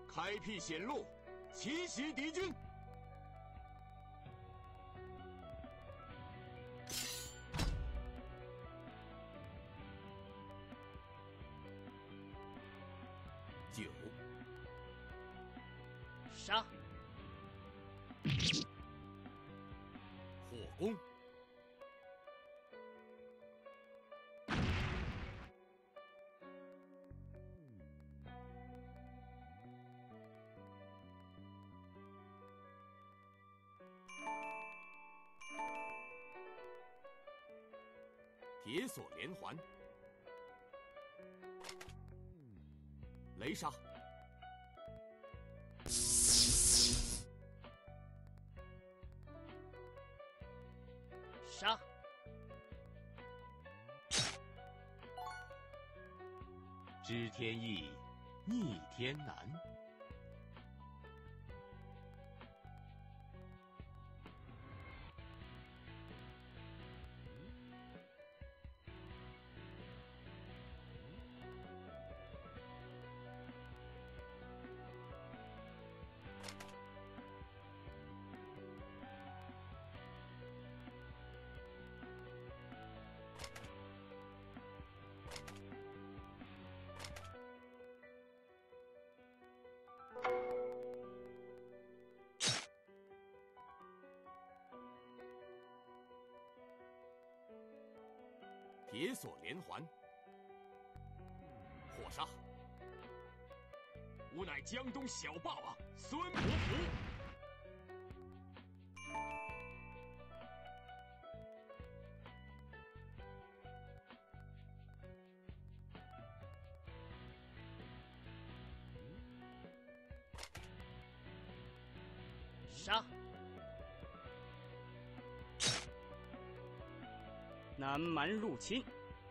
开辟险路，奇袭敌军。9， 杀！ 火攻。铁索连环，雷杀， 杀！ 知天意，逆天难。铁索连环，火杀。吾乃江东小霸王孙伯符。 杀！南蛮入侵，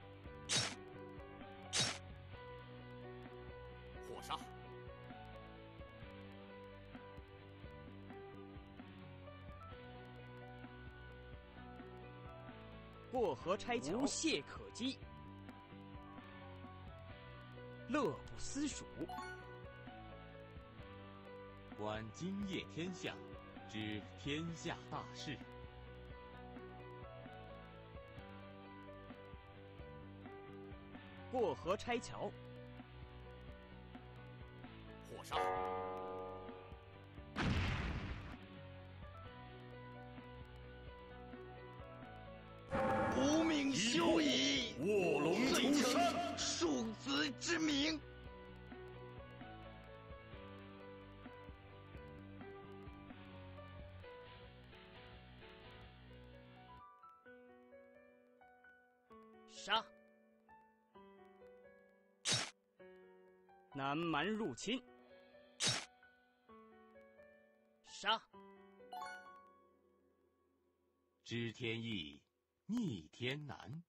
火杀！ 过河拆桥，无懈可击，乐不思蜀。 观今夜天象，知天下大势。 过河拆桥， 火杀！ 无名休矣， 卧龙遂出山， 成庶子之名。 杀！南蛮入侵，杀！ 知天意，逆天难。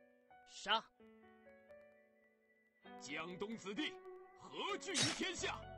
杀！ 江东子弟，何惧于天下？